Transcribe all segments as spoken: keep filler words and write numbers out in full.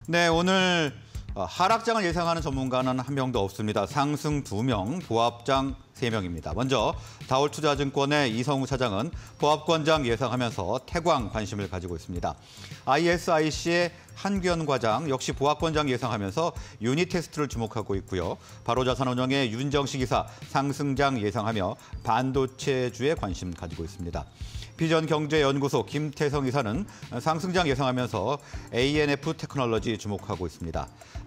네, 오늘 하락장을 예상하는 전문가는 한 명도 없습니다. 상승 두 명, 보합장 세 명입니다. 먼저 다올투자증권의 이성우 차장은 보합권장 예상하면서 태광 관심을 가지고 있습니다. 아이에스아이씨의 한규현 과장 역시 보합권장 예상하면서 유니테스트를 주목하고 있고요. 바로자산운용의 윤정식 이사 상승장 예상하며 반도체주에 관심 가지고 있습니다. 비전경제연구소 김태성 이사는 상승장 예상하면서 에이엔에프 테크놀로지 주목하고 있습니다.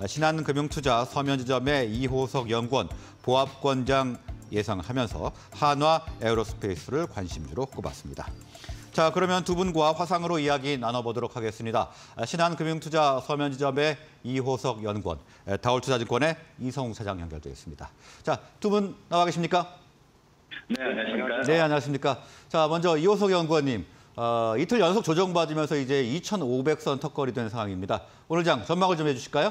신한금융투자 서면지점의 이호석 연구원 보합권장 예상하면서 한화 에어로스페이스를 관심주로 꼽았습니다. 자, 그러면 두 분과 화상으로 이야기 나눠보도록 하겠습니다. 신한금융투자 서면지점의 이호석 연구원, 다올투자증권의 이성우 차장 연결되어 있습니다. 자, 두 분 나와 계십니까? 네, 안녕하십니까? 네, 안녕하십니까? 자, 먼저 이호석 연구원님, 어, 이틀 연속 조정받으면서 이제 이천오백 선 턱걸이 된 상황입니다. 오늘 장 전망을 좀 해주실까요?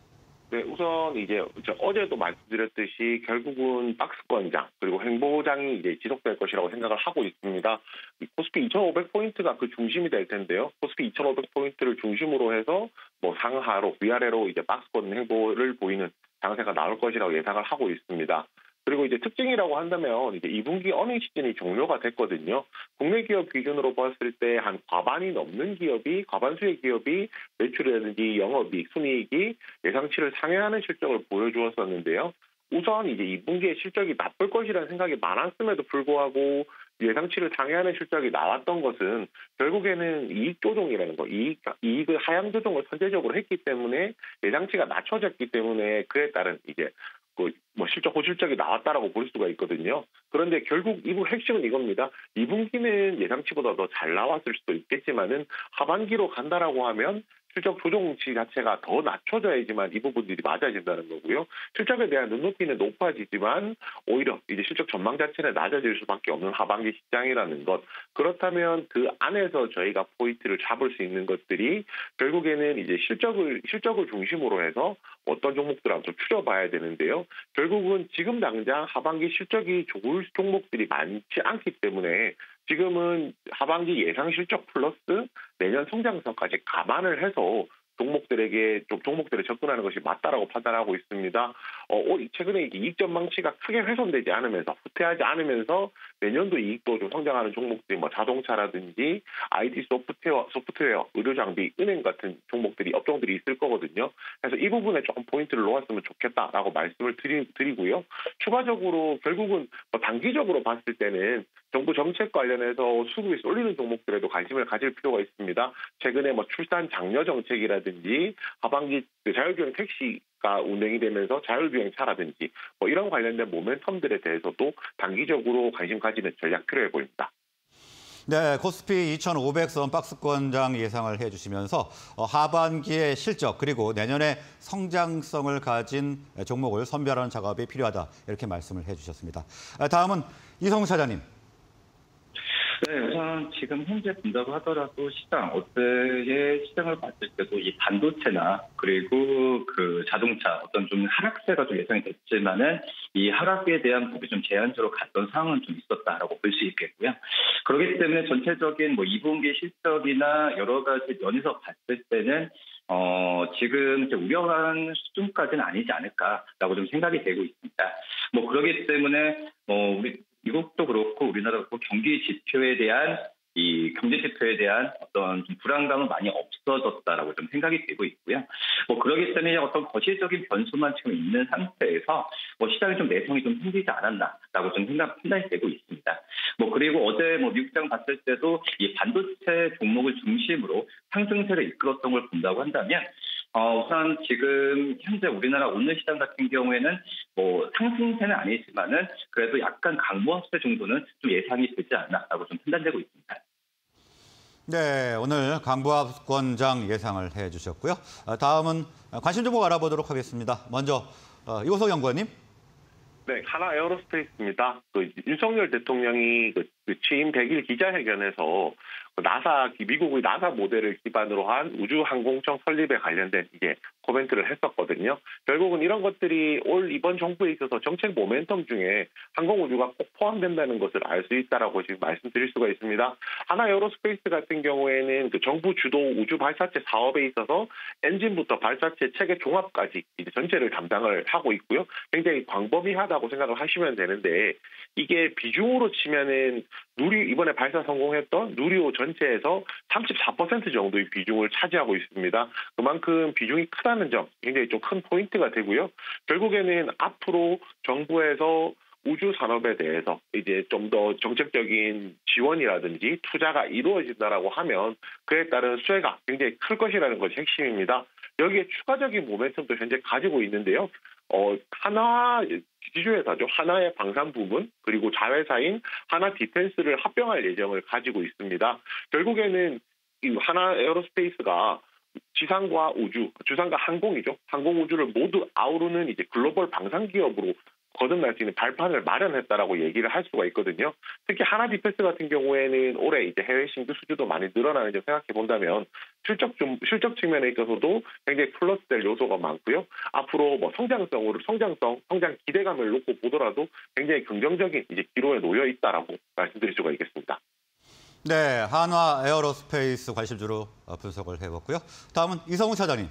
네, 우선 이제 어제도 말씀드렸듯이 결국은 박스권장 그리고 행보장이 이제 지속될 것이라고 생각을 하고 있습니다. 코스피 이천오백 포인트가 그 중심이 될 텐데요. 코스피 이천오백 포인트를 중심으로 해서 뭐 상하로 위아래로 이제 박스권 행보를 보이는 장세가 나올 것이라고 예상을 하고 있습니다. 그리고 이제 특징이라고 한다면 이제 이 분기 어닝 시즌이 종료가 됐거든요. 국내 기업 기준으로 봤을 때 한 과반이 넘는 기업이 과반수의 기업이 매출이라든지 영업이익, 순이익이 예상치를 상회하는 실적을 보여주었었는데요. 우선 이제 이 분기에 실적이 나쁠 것이라는 생각이 많았음에도 불구하고 예상치를 상회하는 실적이 나왔던 것은 결국에는 이익 조정이라는 거, 이익, 이익의 하향 조정을 선제적으로 했기 때문에 예상치가 낮춰졌기 때문에 그에 따른 이제 그 뭐 실적 호실적이 나왔다라고 볼 수가 있거든요. 그런데 결국 이부 핵심은 이겁니다. 이 분기는 예상치보다 더 잘 나왔을 수도 있겠지만은 하반기로 간다라고 하면 실적 조정치 자체가 더 낮춰져야지만 이 부분들이 맞아진다는 거고요. 실적에 대한 눈높이는 높아지지만 오히려 이제 실적 전망 자체는 낮아질 수밖에 없는 하반기 시장이라는 것. 그렇다면 그 안에서 저희가 포인트를 잡을 수 있는 것들이 결국에는 이제 실적을 실적을 중심으로 해서 어떤 종목들 한번 좀 추려봐야 되는데요. 결국은 지금 당장 하반기 실적이 좋을 종목들이 많지 않기 때문에 지금은 하반기 예상 실적 플러스 내년 성장성까지 감안을 해서 종목들에게 좀 종목들에 접근하는 것이 맞다라고 판단하고 있습니다. 어, 최근에 이익 전망치가 크게 훼손되지 않으면서 후퇴하지 않으면서 내년도 이익도 좀 성장하는 종목들이 뭐 자동차라든지 아이티 소프트웨어, 소프트웨어, 의료 장비, 은행 같은 종목들이 업종들이 있을 거거든요. 그래서 이 부분에 조금 포인트를 놓았으면 좋겠다라고 말씀을 드리, 드리고요. 추가적으로 결국은 뭐 단기적으로 봤을 때는 정부 정책 관련해서 수급이 쏠리는 종목들에도 관심을 가질 필요가 있습니다. 최근에 뭐 출산 장려 정책이라든지 하반기 자율주행 택시가 운행이 되면서 자율주행 차라든지 뭐 이런 관련된 모멘텀들에 대해서도 단기적으로 관심 가지는 전략 필요해 보입니다. 네, 코스피 이천오백 선 박스권장 예상을 해주시면서 하반기의 실적 그리고 내년에 성장성을 가진 종목을 선별하는 작업이 필요하다 이렇게 말씀을 해주셨습니다. 다음은 이성우 차장님. 네, 우선 지금 현재 본다고 하더라도 시장, 어때의 시장을 봤을 때도 이 반도체나 그리고 그 자동차 어떤 좀 하락세가 좀 예상이 됐지만은 이 하락에 대한 부분이 좀 제한적으로 갔던 상황은 좀 있었다라고 볼 수 있겠고요. 그렇기 때문에 전체적인 뭐 이 분기 실적이나 여러 가지 면에서 봤을 때는 어, 지금 이제 우려한 수준까지는 아니지 않을까라고 좀 생각이 되고 있습니다. 뭐 그렇기 때문에 뭐 우리 미국도 그렇고 우리나라도 그렇고 경기 지표에 대한 이 경제 지표에 대한 어떤 좀 불안감은 많이 없어졌다라고 좀 생각이 되고 있고요. 뭐 그러기 때문에 어떤 거시적인 변수만 지금 있는 상태에서 뭐 시장에 좀 내성이 좀 생기지 않았나라고 좀 생각 판단이 되고 있습니다. 뭐 그리고 어제 뭐 미국 시장 봤을 때도 이 반도체 종목을 중심으로 상승세를 이끌었던 걸 본다고 한다면. 어, 우선 지금 현재 우리나라 오늘 시장 같은 경우에는 뭐 상승세는 아니지만은 그래도 약간 강보합세 정도는 좀 예상이 되지 않나라고 좀 판단되고 있습니다. 네, 오늘 강보합권장 예상을 해주셨고요. 다음은 관심 종목 알아보도록 하겠습니다. 먼저 이호석 연구원님. 네, 한화 에어로스페이스입니다. 그 윤석열 대통령이 그 취임 백 일 기자회견에서 나사 미국의 나사 모델을 기반으로 한 우주항공청 설립에 관련된 이제 코멘트를 했었거든요. 결국은 이런 것들이 올 이번 정부에 있어서 정책 모멘텀 중에 항공우주가 꼭 포함된다는 것을 알 수 있다라고 지금 말씀드릴 수가 있습니다. 하나 에어로스페이스 같은 경우에는 그 정부 주도 우주 발사체 사업에 있어서 엔진부터 발사체 체계 종합까지 이제 전체를 담당을 하고 있고요. 굉장히 광범위하다고 생각을 하시면 되는데 이게 비중으로 치면은 누리 이번에 발사 성공했던 누리호 전체에서 삼십사 퍼센트 정도의 비중을 차지하고 있습니다. 그만큼 비중이 크다는 점 굉장히 좀 큰 포인트가 되고요. 결국에는 앞으로 정부에서 우주 산업에 대해서 이제 좀 더 정책적인 지원이라든지 투자가 이루어진다라고 하면 그에 따른 수혜가 굉장히 클 것이라는 것이 핵심입니다. 여기에 추가적인 모멘텀도 현재 가지고 있는데요. 어, 하나 지주회사죠. 하나의 방산 부문 그리고 자회사인 하나 디펜스를 합병할 예정을 가지고 있습니다. 결국에는 이 하나 에어로스페이스가 지상과 우주, 지상과 항공이죠. 항공 우주를 모두 아우르는 이제 글로벌 방산 기업으로 거듭날 수 있는 발판을 마련했다라고 얘기를 할 수가 있거든요. 특히 하나 디펜스 같은 경우에는 올해 이제 해외 신규 수주도 많이 늘어나는 점 생각해 본다면 실적 좀 실적 측면에 있어서도 굉장히 플러스될 요소가 많고요. 앞으로 뭐 성장성으로 성장성, 성장 기대감을 놓고 보더라도 굉장히 긍정적인 이제 기로에 놓여 있다라고 말씀드릴 수가 있겠습니다. 네, 한화 에어로스페이스 관심주로 분석을 해봤고요. 다음은 이성우 차장님.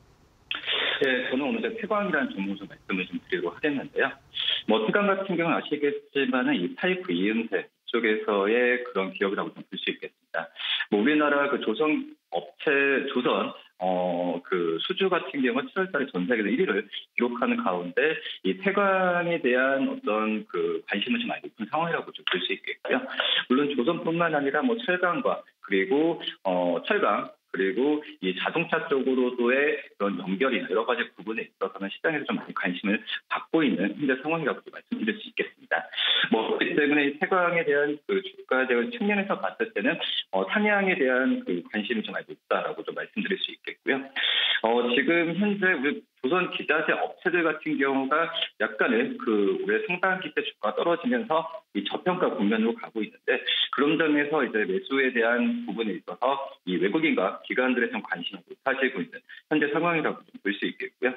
네, 저는 오늘 태광이라는 종목 좀 말씀을 좀 드리도록 하겠는데요. 뭐 태광 같은 경우는 아시겠지만은 이 파이프 이음새 쪽에서의 그런 기업이라고 좀 볼 수 있겠습니다. 뭐 우리나라 그 조선 업체 조선 어 그 수주 같은 경우 칠월달에 전 세계에서 일 위를 기록하는 가운데 이 태광에 대한 어떤 그 관심은 좀 많이 높은 상황이라고 좀 볼 수 있겠고요. 물론 조선뿐만 아니라 뭐 철강과 그리고 어 철강 그리고 이 자동차 쪽으로도의 그런 연결이나 여러 가지 부분에 있어서는 시장에서 좀 많이 관심을 받고 있는 현재 상황이라고 말씀드릴 수 있겠습니다. 뭐 그렇기 때문에 이 태광에 대한 그 주가 대응 측면에서 봤을 때는 어, 상향에 대한 그 관심이 좀 많이 높다라고 좀 말씀드릴 수 있겠고요. 어, 지금 현재 우리 조선 기자재 업체들 같은 경우가 약간의 그 올해 상반기 때 주가가 떨어지면서 이 저평가 국면으로 가고 있는데 그런 점에서 이제 매수에 대한 부분에 있어서 이 외국인과 기관들의 좀 관심을 높아지고 있는 현재 상황이라고 볼 수 있겠고요.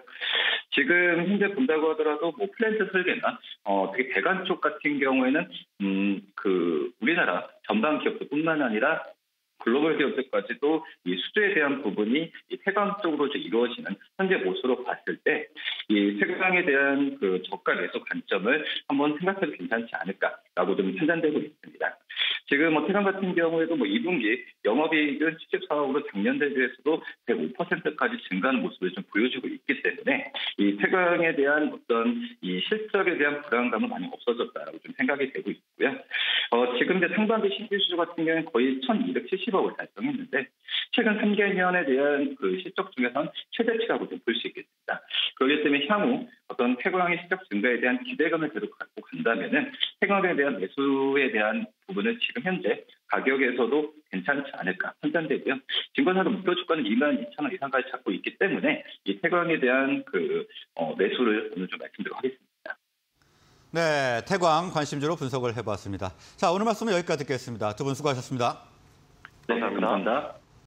지금 현재 본다고 하더라도 뭐 플랜트 설계나 어 되게 배관 쪽 같은 경우에는 음 그 우리나라 전방 기업뿐만 아니라 글로벌 기업들까지도 이 수주에 대한 부분이 이 태광 쪽으로 이루어지는 현재 모습으로 봤을 때 이 태광에 대한 그 저가 매수 관점을 한번 생각해도 괜찮지 않을까라고 좀 판단되고 있습니다. 지금 뭐 태광 같은 경우에도 뭐 이 분기 영업이익은 칠십사억으로 작년 대비해서도 백오 퍼센트까지 증가하는 모습을 좀 보여주고 있기 때문에 이 태광에 대한 어떤 이 실적에 대한 불안감은 많이 없어졌다라고 좀 생각이 되고 있고요. 어, 지금 이제 상반기 신규 수주 같은 경우는 거의 천이백칠십억을 달성했는데 최근 삼 개년에 대한 그 실적 중에서는 최대치라고 좀 볼 수 있겠습니다. 그렇기 때문에 향후 어떤 태광의 실적 증가에 대한 기대감을 계속 갖고 간다면은 태광에 대한 매수에 대한 부분은 지금 현재 가격에서도 괜찮지 않을까 판단되고요. 증권사도 목표 주가는 이만 이천 원 이상까지 잡고 있기 때문에 이 태광에 대한 그 어, 매수를 오늘 좀 말씀드리도록 하겠습니다. 네, 태광 관심주로 분석을 해봤습니다. 자, 오늘 말씀은 여기까지 듣겠습니다. 두 분 수고하셨습니다. 네, 감사합니다. 감사합니다.